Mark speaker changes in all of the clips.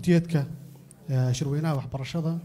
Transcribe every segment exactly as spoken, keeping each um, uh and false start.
Speaker 1: murtiyeedka shirweynaha waxbarashada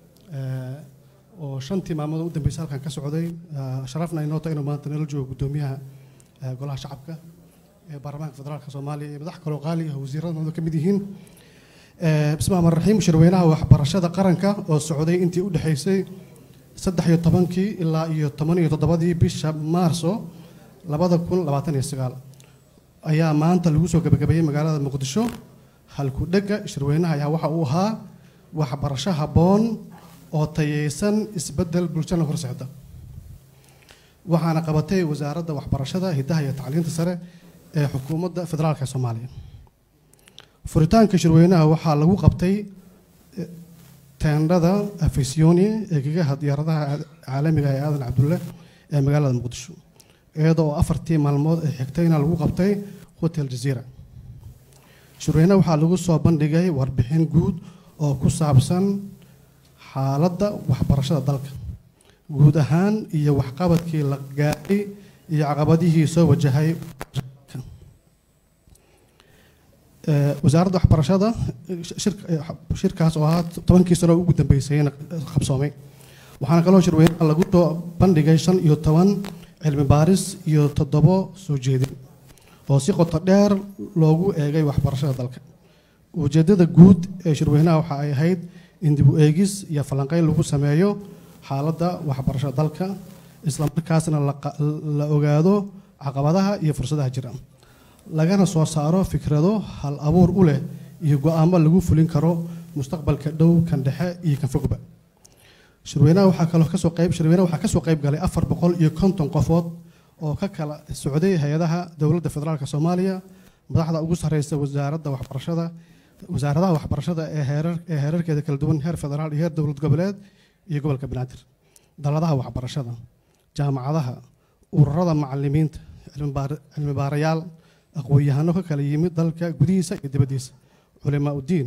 Speaker 1: oo shantii maalmood u dambeysay halkan ka socday sharafna inoo tahay inuu maanta nala joogo gudoomiyaha golaha shacabka ee baarlamaanka federaalka Soomaaliya iyo madax kale oo qaali ah wasiirada ka mid yihiin bismillaahi rahmaani rahiim shirweynaha waxbarashada qaranka oo socday intii u dhaxaysay saddex iyo tobankii ilaa iyo toban iyo toddobadii bisha Maarso labada kun labaatan iyo sagaal ayaa maanta lagu soo gabagabeeyay magaalada Muqdisho halku dhaga shirweynaha ayaa waxa uu ahaa waxbarasho habboon oo tayeysan isbedel bulshada horseeda waxaana qabatay wasaaradda waxbarashada hidaha iyo tacliinta sare ee xukuumadda federaalka Soomaaliya furitaanka shirweynaha waxaa lagu qabtay teendhada afisyooni ee gaga diyaaradaha caalamiga ee aadan cabdulle ee magaalada Muqdisho iyadoo afartii maalmood ay xigtayna lagu qabtay hotel Jazeera shirweynaha waxaa lagu soo bandhigay warbixin guud oo ku saabsan xaaladda waxbarashada dalka guud ahaan iyo waxqabadkii la gaaray iyo caqabadihii soo wajahay wasaaradda waxbarashada shirkaas oo ahaa tobankii sano ugu dambeysayna qabsoomay waxaana kaloo shirweynaha lagu soo bandhigay shan iyo toban cilmi baaris iyo toddobo soo jeedin oo si qoto dheer loogu eegay waxbarashada dalka ujeedada guud ee shirweynaha waxa ay ahayd in dib u eegis iyo falanqeyn lagu sameeyo xaaladda waxbarashada dalka isla markaasna la ogaado caqabadaha iyo fursadaha jira lagana soo saaro fikrado hal abuur u leh iyo go'aamo lagu fulin karo mustaqbalka dhow kan dhexe iyo kan fogba shirweynaha waxaa kaloo ka soo qayb shirweynaha waxaa ka soo qayb galay afar boqol iyo konton qofood oo ka kala socday hay'adaha dowladda federaalka Soomaaliya madaxda ugu sareysa wasaaradda waxbarashada wasaaradaha waxbarashada ee heerar ee heerarkeeda kala duwan heer federaal iyo heer dowlad goboleed iyo gobolka Banaadir daladaha waxbarashada jaamacadaha ururada macallimiinta cilmi baarayaal aqoon-yahano ka kala yimid dalka gudihiisa iyo dibaddiisa culamaa u diin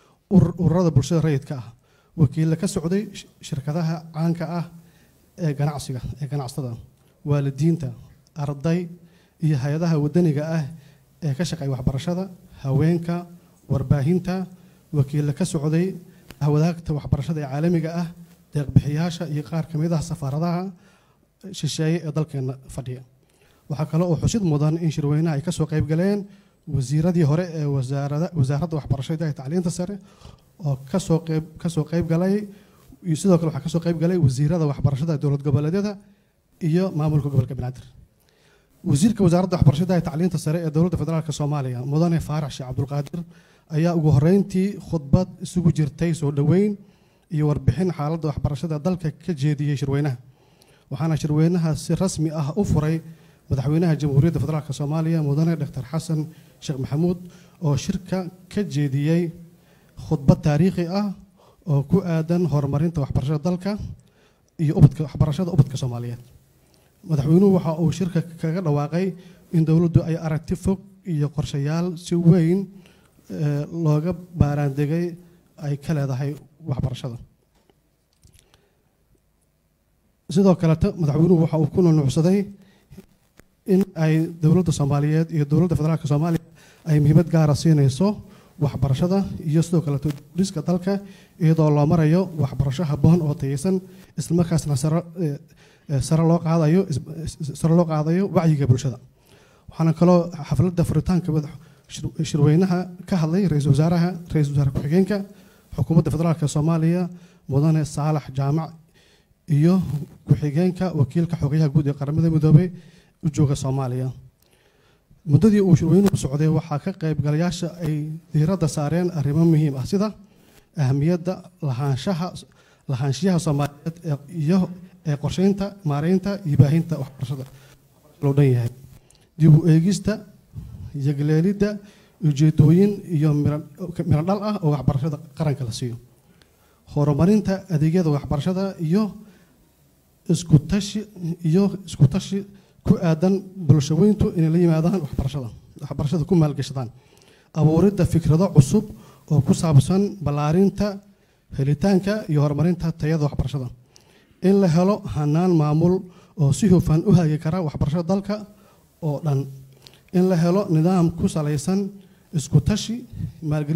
Speaker 1: ururada bulshada rayidka ah wakiil ka socday shirkadaha caanka ah ee ganacsiga ee ganacsatada waalidiinta arday iyo hay'adaha wadaniga ah ee ka shaqeeya waxbarashada haweenka warbaahinta wakiil ka socday wadaagta waxbarashada ee caalamiga ah deeq bixiyaasha iyo qaar ka mid ah safaaradaha shisheeye ee dalkeena fadhiya waxaa kale oo xusid mudan in shirweynaha ay ka soo qayb galeen wasiiradii hore ee wasaaradda wasaaradda waxbarashada iyo tacliinta sare oo ka soo qayb ka soo qayb galay iyo sidoo kale waxaa ka soo qayb galay wasiirada waxbarashada dowlad goboleedyada iyo maamulka gobolka Banaadir wasiirka wasaaradda waxbarashada iyo tacliinta sare ee dowladda federaalka Soomaaliya mudane Faarax Sheekh Cabdulqaadir ayaa ugu horeyntii khudbad isugu jirtay soo dhaweyn iyo warbixin xaaladda waxbarashada dalka ka jeediyay shirweynaha waxaana shirweynaha si rasmi ah u furay madaxweynaha jamhuuriyadda federaalka Soomaaliya mudane Doctor Xasan Sheekh Maxamuud oo shirka ka jeediyay khudbad taariikhi ah oo ku aadan horumarinta waxbarashada dalka iyo ubadka waxbarashada ubadka Soomaaliyeed madaxweynuhu waxa uu shirka kaga dhawaaqay in dawladdu ay aragti fog iyo qorshayaal si weyn looga baaraandegay ay ka leedahay waxbarashada sidoo kale madaxweynuhu waxa uu ku nuucsaday in ay dowladda Soomaaliyeed iyo dowladda federaalka Soomaaliya ay muhiimad gaar ah siinayso waxbarashada iyo sidoo kale dhiska dalka iyadoo loo marayo waxbarasho habboon oo tayeysan isla markaasna sare sare loo qaadayo sare loo qaadayo wacyiga bulshada waxaana kaloo xafladda furitaanka shirweynaha ka hadlay ra'iisul wasaaraha ra'iisul wasaare ku-xigeenka xukuumadda federaalka Soomaaliya mudane Saalax Jaamac iyo ku-xigeenka wakiilka xogayaha guud ee qaramada midoobay u jooga Soomaaliya muddadii uu shirweynuhu socday waxaa ka qayb galayaasha ay diiradda saareen arrimo muhiim ah sida ahamiyadda lahaanshaha lahaanshiyaha Soomaaliyeed iyo ee qorsheynta maareynta iyo baahinta waxbarashada loo dhan yahay dib u eegista yagleelidda ujeedooyin iyo miro dhal ah oo waxbarashada qaranka la siiyo horumarinta adeegyada waxbarashada iyo isku tashi iyo isku tashi ku aadan bulshooyintu inay la yimaadaan waxbarashada waxbarashada ku maalgashadaan abuuridda fikrado cusub oo ku saabsan ballaarinta helitaanka iyo horumarinta tayada waxbarashada in la helo hanaan maamul oo si hufan u hagi kara waxbarashada dalka oo dhan in la helo nidaam ku salaysan isku tashi maalgelinta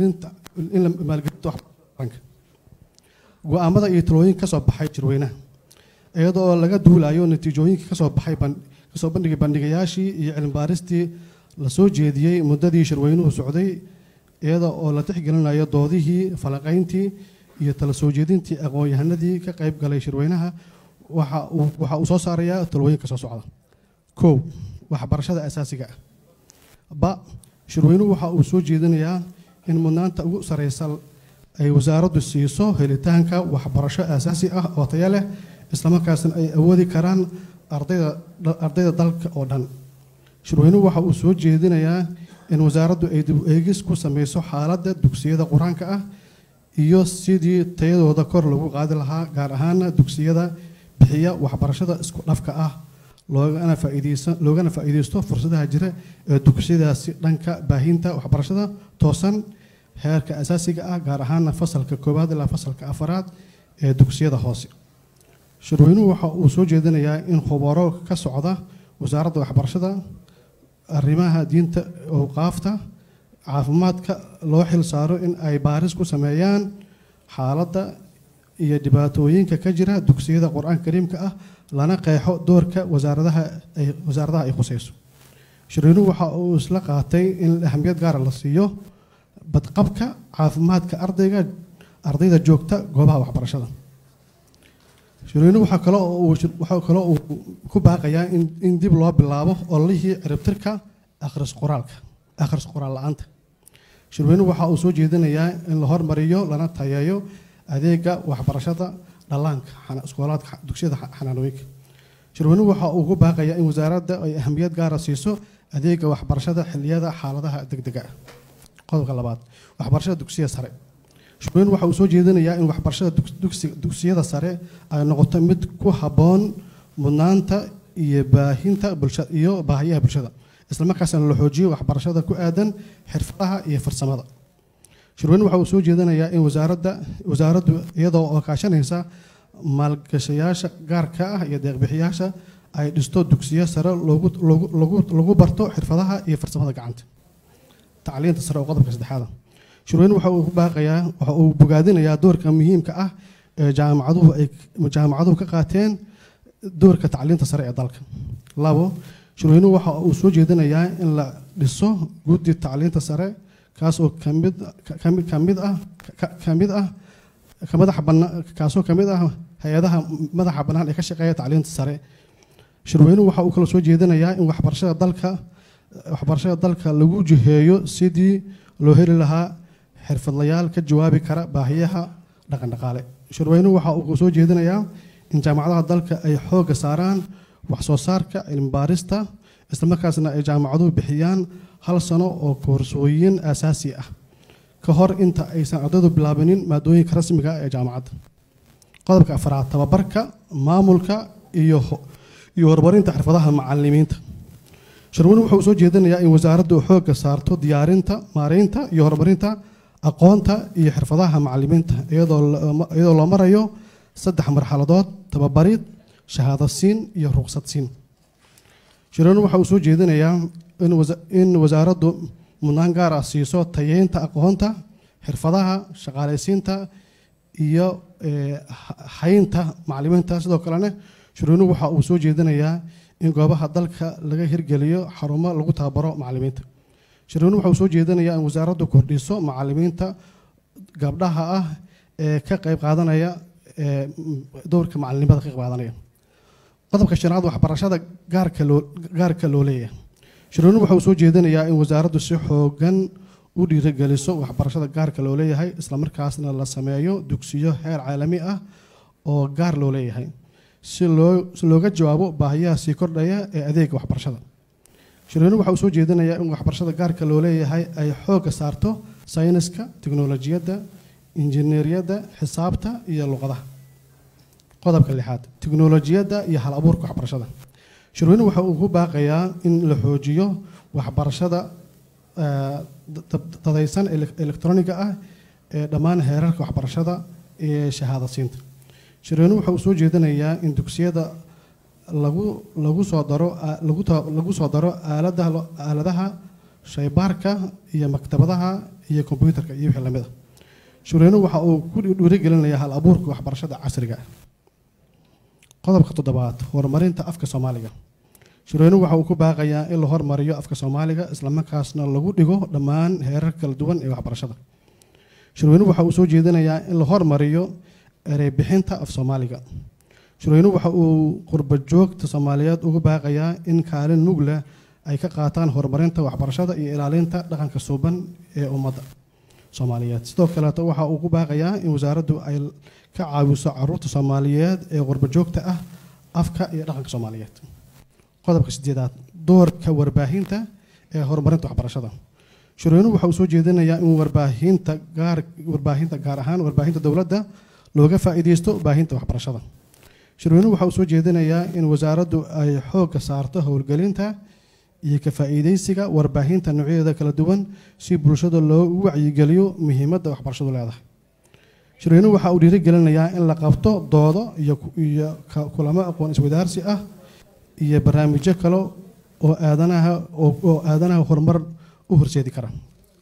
Speaker 1: in la maalgelinta waxbarashada go'aamada iyo talooyin ka soo baxay shirweynaha iyadoo laga duulayo natiijooyinka ka soo baxay ka soo bandhigay bandhigayaashii iyo cilmi baaristii la soo jeediyey muddadii shirweynuhu socday iyada oo la tixgelinayo doodihii falanqayntii iyo tala soo jeedintii aqoon-yahanadii ka qayb galay shirweynaha waxa uu waxa uu soo saarayaa talooyinka soo socda kow waxbarashada asaasiga ah ba shirweynuhu waxa uu soo jeedinayaa in mudnaanta ugu sareysa ay wasaaraddu siiso helitaanka waxbarasho asaasi ah oo tayo leh isla markaasna ay awoodi karaan ardayda ardayda dalka oo dhan shirweynuhu waxa uu soo jeedinayaa in wasaaraddu ay dib u eegis ku sameyso xaaladda dugsiyada qur-aanka ah iyo sidii tayadooda kor lagu qaadi lahaa gaar ahaan dugsiyada bixiya waxbarashada isku dhafka ah loogana faa'iideysan loogana faa'iideysto fursadaha jira ee dugsiyadaasi dhanka baahinta waxbarashada toosan heerka asaasiga ah gaar ahaan fasalka koowaad ilaa fasalka afaraad ee dugsiyada hoose shirweynuhu waxa uu soo jeedinayaa in khubaro ka socda wasaaradda waxbarashada arrimaha diinta awqaafta caafimaadka loo xil saaro in ay baaris ku sameeyaan xaaladda iyo dhibaatooyinka ka jira dugsiyada qur-aanka kariimka ah lana qeexo doorka wasaaradaha ay wasaaradaha ay khusayso shirweynuhu waxa uu isla qaatay in ahamiyad gaara la siiyo badqabka caafimaadka ardayga ardayda joogta goobaha waxbarashada shirweynuhu waxaa kaloo uu waxaa kaloo uu ku baaqayaa in in dib loo bilaabo ololihii ciribtirka akhris qoraalka akhris qoraal la'aanta shirweynuhu waxa uu soo jeedinayaa in la hormariyo lana tayeeyo adeega waxbarashada dhallaanka iskoolaadka dugsiyada xanaanooyinka shirweynuhu waxa uu ku baaqayaa in wasaaradda ay ahamiyad gaara siiso adeega waxbarashada xilliyada xaaladaha degdega ah qodobka labaad waxbarashada dugsiyada sare shirweynuhu waxa uu soo jeedinayaa in waxbarashada dugsiyada sare ay noqoto mid ku habboon mudnaanta iyo baahinta bulshada iyo baahiyaha bulshada isla markaasna la xoojiyo waxbarashada ku aadan xirfadaha iyo farsamada shirweynuhu waxa uu soo jeedinayaa in wasaaradda wasaaraddu iyadoo oo kaashanaysa maalgashayaasha gaarka ah iyo deeqbixiyaasha ay dhisto dugsiyo sare loogu loogu lagu barto xirfadaha iyo farsamada gacanta tacliinta sare oo qodobka saddexaad shirweynuhu waxa uu ku baaqayaa waxa uu bogaadinayaa doorka muhiimka ah ee jaamacaduhu ay jaamacaduhu ka qaateen doorka tacliinta sare ee dalka labo shirweynuhu waxa uu soo jeedinayaa in la dhiso guddi tacliinta sare kaas oo kamid kamid kamid ah kamid ah kamadaxa bannaan kaasoo kamid ah hay-adaha madaxa bannaan ee ka shaqeeya tacliinta sare shirweynuhu waxa uu kala soo jeedinayaa in waxbarashada dalka waxbarashada dalka lagu jiheeyo sidii loo heli lahaa xirfadlayaal ka jawaabi kara baahiyaha dhaqan dhaqaale shirweynuhu waxa uu soo jeedinayaa in jaamacadaha dalka ay xoogga saaraan wax soo saarka cilmi baarista isla markaasna ay jaamacaduhu bixiyaan hal sano oo koorsooyin asaasi ah ka hor inta aysan ardaydu bilaabanin maadooyinka rasmiga ee jaamacadda qodobka afraad tababarka maamulka iyo iyo horumarinta xirfadaha macallimiinta shirweynuhu wuxuu soo jeedinayaa in wasaaraddu xoogga saarto diyaarinta maareynta iyo horumarinta aqoonta iyo xirfadaha macallimiinta iyadoo iyadoo loo marayo saddex marxaladood tababarid shahaado siin iyo ruqsad siin shirweynuhu waxa uu soo jeedinayaa in in wasaaraddu mudnaan gaar ah siiso tayeynta aqoonta xirfadaha shaqaalaysiinta iyo haynta macallimiinta sidoo kalena shirweynuhu waxa uu soo jeedinayaa in goobaha dalka laga hirgeliyo xarumo lagu tababaro macallimiinta shirweynuhu waxa uu soo jeedinayaa in wasaaraddu kordhiso macallimiinta gabdhaha ah ee ka qayb qaadanaya doorka macallinimada ka qayb qaadanaya qodobka shanaad waxbarashada gaarka loo gaarka loo leeyahay shirweynuhu waxa uu soo jeedinayaa in wasaaraddu si xoogan u dhiirigeliso waxbarashada gaarka loo leeyahay isla markaasna la sameeyo dugsiyo heer caalami ah oo gaar loo leeyahay si loo si looga jawaabo baahiyaha sii kordhaya ee adeega waxbarashada shirweynuhu waxa uu soo jeedinayaa in waxbarashada gaarka loo leeyahay ay xoogga saarto sayniska tiknolojiyadda injineeriyadda xisaabta iyo luqadaha qodobka lixaad tiknolojiyadda iyo hal abuurka waxbarashada shirweynuhu waxa uu ku baaqayaa in la xoojiyo waxbarashada dadaysan elektroniga ah ee dhammaan heerarka waxbarashada ee shahaado siinta shirweynuhu waxa uu soo jeedinayaa in dugsiyada lagu lagu soo daro lagu lagu soo daro aaladaha aaladaha shaybaarka iyo maktabadaha iyo kombiyuutarka iyo wixii lamid ah. shirweynuhu waxa uu ku dhiirigelinayaa hal abuurka waxbarashada casriga ah. qodobka toddobaad, horumarinta afka Soomaaliga. shirweynuhu waxa uu ku baaqayaa in la horumariyo afka Soomaaliga isla markaasna lagu dhigo dhammaan heerar kala duwan ee waxbarashada. shirweynuhu waxa uu soo jeedinayaa in la horumariyo erey bixinta af Soomaaliga. shirweynuhu waxa uu qurba joogta Soomaaliyeed ugu baaqayaa in kaalin mug leh ay ka qaataan horumarinta waxbarashada iyo ilaalinta dhaqanka suuban ee ummadda Soomaaliyeed. sidoo kale waxa uu ku baaqayaa in wasaaraddu ay ka caawiso carruurta Soomaaliyeed ee qurba joogta ah afka iyo dhaqanka Soomaaliyeed. qodobka sideedaad, doorka warbaahinta ee horumarinta waxbarashada. shirweynuhu waxa uu soo jeedinayaa in warbaahinta gaar warbaahinta gaar ahaan warbaahinta dowladda looga faa'iideysto baahinta waxbarashada. shirweynuhu waxa uu soo jeedinayaa in wasaaraddu ay xoogga saarto howlgelinta iyo ka faa'iideysiga warbaahinta noocyadeeda kala duwan si bulshada loogu wacyigeliyo muhiimadda waxbarashadu leedahay. shirweynuhu waxa uu dhiirigelinayaa in la qabto doodo iyo iyo kulamo aqoon iswadaarsi ah iyo barnaamijyo kale oo aadanaha oo aadanaha horumar u horseedi kara.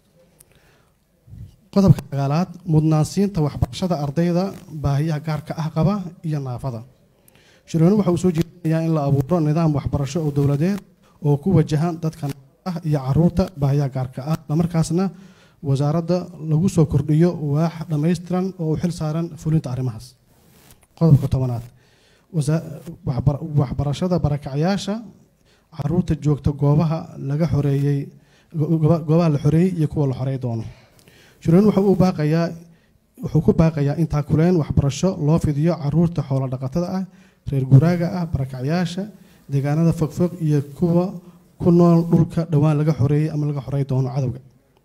Speaker 1: qodobka sagaalaad, mudnaansiinta waxbarashada ardayda baahiyaha gaarka ah qaba iyo naafada. shirweynuhu waxa uu soo jeedinayaa in la abuuro nidaam waxbarasho oo dowladeed oo ku wajahan dadka ah iyo carruurta baahiyaha gaarka ah, isla markaasna wasaaradda lagu soo kordhiyo waax dhammaystiran oo u xil saaran fulinta arrimahaas. qodobka tobanaad, waxbarashada barakacayaasha, carruurta joogta goobaha laga xoreeyey goobaha la xoreeyey iyo kuwa la xorey doono. shirweynuhu waxa uu baaqayaa wuxuu ku baaqayaa in taakuleen waxbarasho loo fidiyo carruurta xoolo dhaqatada ah, reer guuraaga ah, barakacayaasha deegaanada fogfog iyo kuwa ku nool dhulka dhowaan laga xoreeyey ama laga xorey doono cadowga.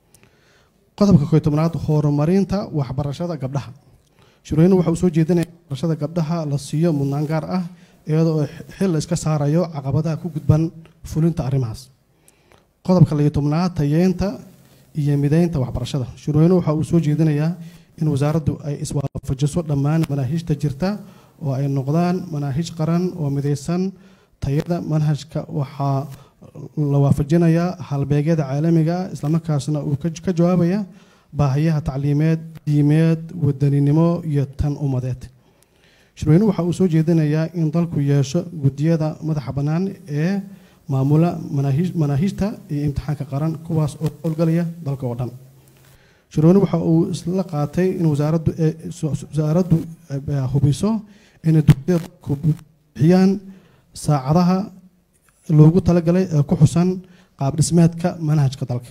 Speaker 1: qodobka koob iyo tobnaad, horumarinta waxbarashada gabdhaha. shirweynuhu waxa uu soo jeedinayaa in waxbarashada gabdhaha la siiyo mudnaan gaar ah iyadoo xil la iska saarayo caqabadaha ku gudban fulinta arrimahaas. qodobka laba iyo tobnaad, tayeynta iyo mideynta waxbarashada. shirweynuhu waxa uu soo jeedinayaa in wasaaraddu ay iswaafajiso dhammaan manaahijta jirta oo ay noqdaan manaahij qaran oo mideysan. tayada manhajka waxaa la waafajinayaa halbeegyada caalamiga ah isla markaasna uu ka jawaabaya baahiyaha tacliimeed, diimeed, wadaninimo iyo tan ummadeed. shirweynuhu waxa uu soo jeedinayaa in dalku yeesho guddiyada madaxa bannaan ee maamula manaahijta iyo imtixaanka qaran kuwaas oo howlgalaya dalka oo dhan. shirweynuhu waxa uu isla qaatay in wasaaraddu wasaaraddu hubiso in dugsiyada ku bixiyaan saacadaha loogu talagalay ee ku xusan qaab dhismeedka manhajka dalka.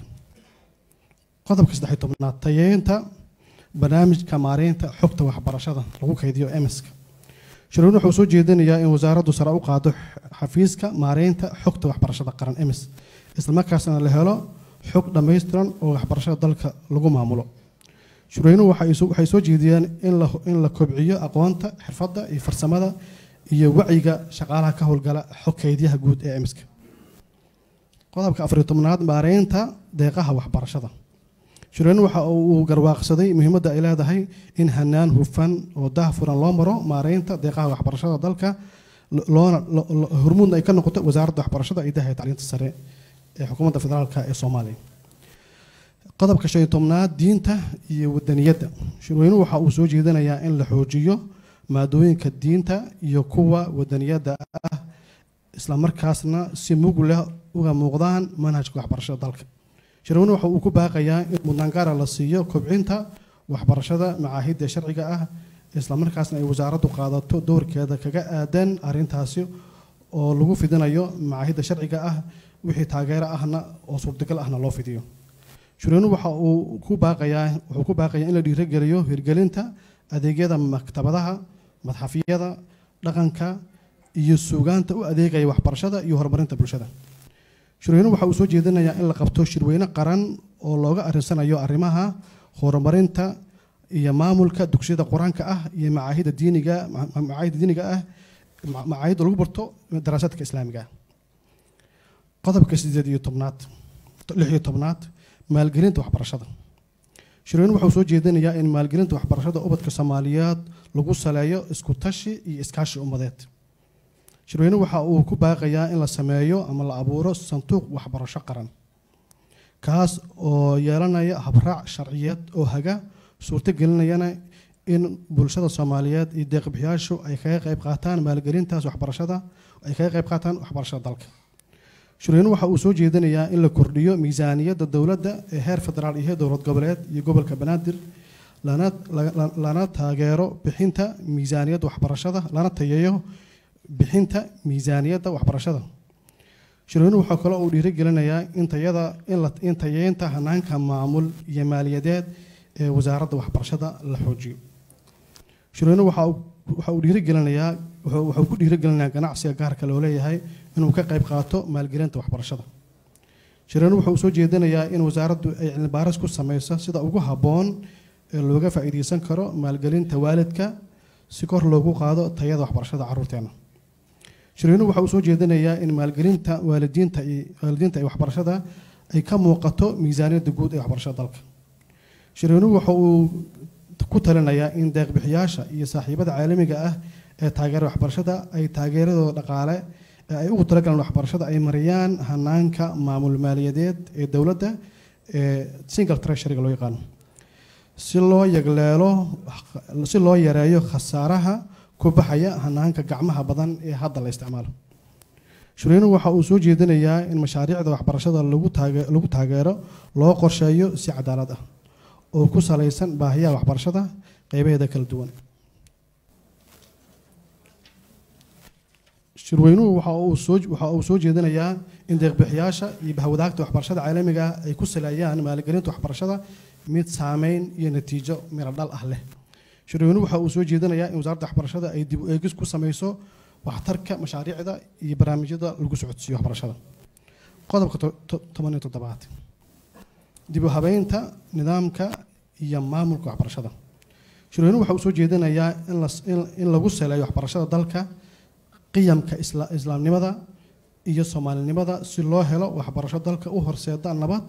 Speaker 1: qodobka saddex iyo tobnaad, tayeynta barnaamijka maareynta xogta waxbarashada lagu kaydiyo M S ka. shirweynuhu wuxuu soo jeedinayaa in wasaaraddu sare u qaado xafiiska maareynta xogta waxbarashada qaran M S isla markaasna la helo xog dhammaystiran oo waxbarashada dalka lagu maamulo. shirweynuhu waxay soo jeediyeen in la in la kobciyo aqoonta, xirfadda iyo farsamada iyo wacyiga shaqaalaha ka howlgala xog kaydiyaha guud ee M S ka. qodobka afar iyo tobnaad, maareynta deeqaha waxbarashada. shirweynuhu waxa uu garwaaqsaday muhiimadda ay leedahay in hanaan hufan oo daahfuran loo maro maareynta deeqaha waxbarashada dalka loona hormuudna ay ka noqoto wasaaradda waxbarashada iyo hay'adda tacliinta sare ee xukuumadda federaalka ee Soomaaliya. qodobka shan iyo tobnaad, diinta iyo wadaniyadda. shirweynuhu waxa uu soo jeedinayaa in la xoojiyo maadooyinka diinta iyo kuwa wadaniyadda ah isla markaasna si mug leh uga muuqdaan manhajka waxbarashada dalka. shirweynuhu waxa uu ku baaqayaa in mudnaan gaar ah la siiyo kobcinta waxbarashada macaahidda sharciga ah isla markaasna ay wasaaraddu qaadato doorkeeda kaga aadan arrintaasi oo lagu fidinayo macaahidda sharciga ah wixii taageero ahna oo suurtagal ahna loo fidiyo. shirweynuhu waxa uu ku baaqayaa wuxuu ku baaqayaa in la dhiirigeliyo hirgelinta adeegyada maktabadaha, madxafyada, dhaqanka iyo suugaanta u adeegaya waxbarashada iyo horumarinta bulshada. shirweynuhu waxa uu soo jeedinayaa in la qabto shirweyne qaran oo looga arinsanayo arrimaha horumarinta iyo maamulka dugsiyada quraanka ah iyo macaahidda diiniga macaahidda diiniga ah macaahidda lagu barto daraasaadka islaamiga ah. qodobka sideed iyo tobnaad lix iyo tobnaad, maalgelinta waxbarashada. shirweynuhu waxa uu soo jeedinayaa in maalgelinta waxbarashada ubadka Soomaaliyeed lagu saleeyo isku tashi iyo iskaashi ummadeed. shirweynuhu waxa uu ku baaqayaa in la sameeyo ama la abuuro sanduuq waxbarasho qaran kaas oo yeelanaya habraac sharciyeed oo haga suurto gelinayana in bulshada Soomaaliyeed iyo deeq-bixiyaashu ay kaga qayb qaataan maalgelintaas waxbarashada ay kaga qayb qaataan waxbarashada dalka. Shirweynuhu waxa uu soo jeedinayaa in la kordhiyo miisaaniyadda dowladda ee heer federaal iyo dowlad goboleed iyo gobolka Banaadir lana lana taageero bixinta miisaaniyadda waxbarashada lana tayeeyo bixinta miisaaniyadda waxbarashada. Shirweynuhu waxa kale oo uu dhiirigelinayaa in tayada in la in tayeynta hanaanka maamul iyo maaliyadeed ee wasaaradda waxbarashada la xoojiyo. Shirweynuhu waxa uu waxa uu dhiirigelinayaa waxa uu ku dhiirigelinayaa ganacsiga gaarka loo leeyahay inuu ka qayb qaato maalgelinta waxbarashada. Shirweynuhu waxa uu soo jeedinayaa in wasaaraddu ay cilmi baaris ku sameyso sida ugu habboon ee looga faa'iideysan karo maalgelinta waalidka si kor loogu qaado tayada waxbarashada carruurteena. Shirweynuhu waxa uu soo jeedinayaa in maalgelinta waalidiinta iyo waalidiinta ee waxbarashada ay ka muuqato miisaaniyadda guud ee waxbarashada dalka. Shirweynuhu waxa uu ku talinayaa in deeq-bixiyaasha iyo saaxiibada caalamiga ah ee taageera waxbarashada ay taageeradooda dhaqaale ee ay ugu talagalaan waxbarashada ay mariyaan hanaanka maamul maaliyadeed ee dowladda ee single treasury loo yaqaan si loo yagleelo si loo yareeyo khasaaraha ku baxaya hanaanka gacmaha badan ee hadda la isticmaalo. Shirweynuhu waxa uu soo jeedinayaa in mashaariicda waxbarashada lagu taageero lagu taageero loo qorsheeyo si cadaalad ah oo ku saleysan baahiyaha waxbarashada qaybaheeda kala duwan. Shirweynuhu waxa uu soo waxa uu soo jeedinayaa in deeq-bixiyaasha iyo bahwadaagta waxbarashada caalamiga ah ay ku saleeyaan maalgelinta waxbarashada mid saameyn iyo natiijo miro dhal ah leh. Shirweynuhu waxa uu soo jeedinayaa in wasaaradda waxbarashada ay dib u eegis ku sameyso waxtarka mashaariicda iyo barnaamijyada lagu socodsiiyo waxbarashada. Qodobka toban iyo toddobaad dib u habeynta nidaamka iyo maamulka waxbarashada. Shirweynuhu waxa uu soo jeedinayaa in la in lagu saleeyo waxbarashada dalka qiyamka islaamnimada iyo Soomaalinimada si loo helo waxbarasho dalka u horseeda nabad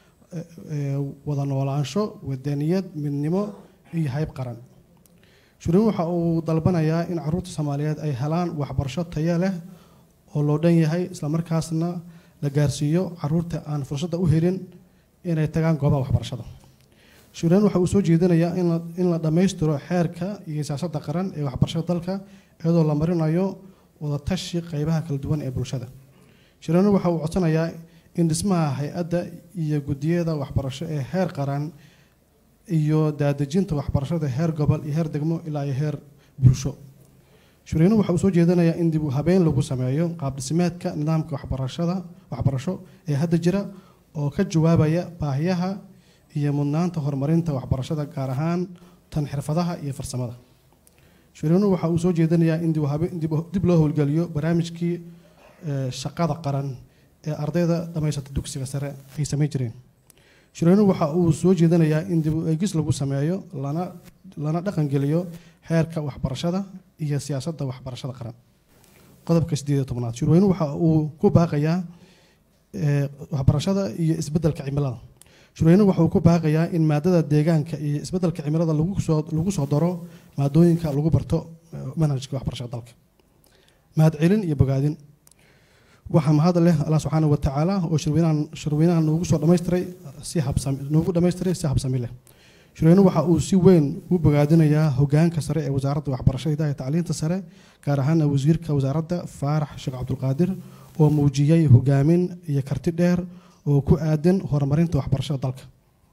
Speaker 1: wada noolaansho wadaniyad midnimo iyo hayb qaran. Shirweynuhu waxa uu dalbanayaa in carruurta Soomaaliyeed ay helaan waxbarasho tayo leh oo loo dhan yahay isla markaasna la gaarsiiyo carruurta aan fursad u helin inay tagaan goobaha waxbarashada. Shirweynuhu waxa uu soo jeedinayaa in la in la dhameystiro xeerka iyo siyaasadda qaran ee waxbarashada dalka iyadoo la marinayo wada tashi qaybaha kala duwan ee bulshada. Shirweynuhu waxa uu codsanayaa in dhismaha hay'adda iyo guddiyada waxbarasho ee heer qaran iyo daadejinta waxbarashada heer gobol iyo heer degmo ilaa iyo heer bulsho. Shirweynuhu waxa uu soo jeedinayaa in dib u habeyn lagu sameeyo qaab dhismeedka nidaamka waxbarashada waxbarasho ee hadda jira oo ka jawaabaya baahiyaha iyo mudnaanta horumarinta waxbarashada gaar ahaan tan xirfadaha iyo farsamada. Shirweynuhu waxa uu soo jeedinayaa in dib loo howlgeliyo barnaamijkii shaqada qaran ee ardayda dhamaysata dugsiga sare ay sameyn jireen. Shirweynuhu waxa uu soo jeedinayaa in dib u eegis lagu sameeyo lana lana dhaqan geliyo heerka waxbarashada iyo siyaasadda waxbarashada qaran. Qodobka siddeed iyo tobnaad Shirweynuhu waxa uu ku baaqayaa waxbarashada iyo isbeddelka cimilada. Shirweynuhu waxa uu ku baaqayaa in maadada deegaanka iyo isbeddelka cimilada lagu soo lagu soo daro maadooyinka lagu barto manhajka waxbarashada dalka. Mahadcelin iyo bogaadin waxa mahad leh Allah subhanahu wa ta'ala oo shirweynahan shirweynahan noogu soo dhameystiray si habsami noogu dhameystiray si habsami leh. Shirweynuhu waxa uu si weyn u bogaadinayaa hoggaanka sare ee wasaaradda waxbarashada iyo tacliinta sare gaar ahaan wasiirka wasaaradda Faarax Sheekh Cabdulqaadir oo muujiyay hoggaamin iyo karti dheer oo ku aadan horumarinta waxbarashada dalka.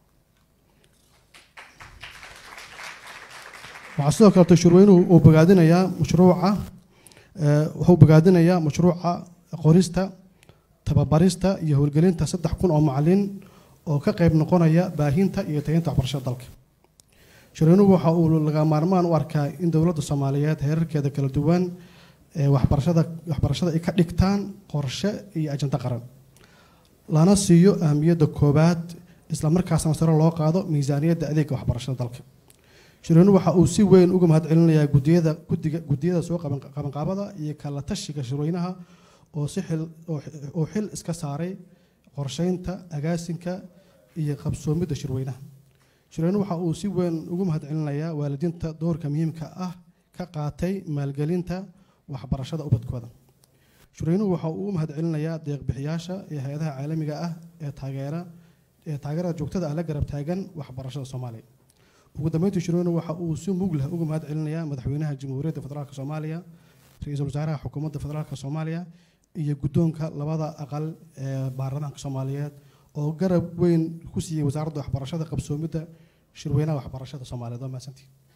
Speaker 1: Waxa sidoo kale shirweynuhu uu bogaadinayaa mashruuca wuxuu bogaadinayaa mashruuca qorista tababarista iyo howlgelinta saddex kun oo macallin oo ka qayb noqonaya baahinta iyo tayeynta waxbarashada dalka. Shirweynuhu waxa uu laga maarmaan u arkaa in dowladda Soomaaliyeed heerarkeeda kala duwan ee waxbarashada waxbarashada ay ka dhigtaan qorshe iyo ajanda qaran lana siiyo ahmiyadda koobaad isla markaasna sare loo qaado miisaaniyadda adeegga waxbarashada dalka. Shirweynuhu waxa uu si weyn uga mahadcelinayaa guddiyada guddiga guddiyada soo qaban qabanqaabada iyo kala tashiga shirweynaha oo si xil oo xil iska saaray qorsheynta agaasinka iyo qabsoomidda shirweynaha. Shirweynuhu waxa uu si weyn ugu mahadcelinayaa waalidiinta doorka muhiimka ah ka qaatay maalgelinta waxbarashada ubadkooda. Shirweynuhu waxa uu u mahadcelinayaa deeq-bixiyaasha iyo hay'adaha caalamiga ah ee taageera taageerada joogtada ah la garab taagan waxbarashada Soomaaliya. ugu dambeyntii shirweynuhu waxa uu si mug leh uga mahad celinayaa madaxweynaha Jamhuuriyadda Federaalka Soomaaliya, ra'iisul wasaaraha xukuumadda Federaalka Soomaaliya iyo guddoonka labada aqal ee baarlamaanka Soomaaliyeed oo garab weyn ku siiyay wasaaradda waxbarashada qabsoomidda shirweynaha waxbarashada Soomaaliyeed. Waa mahadsantihiin.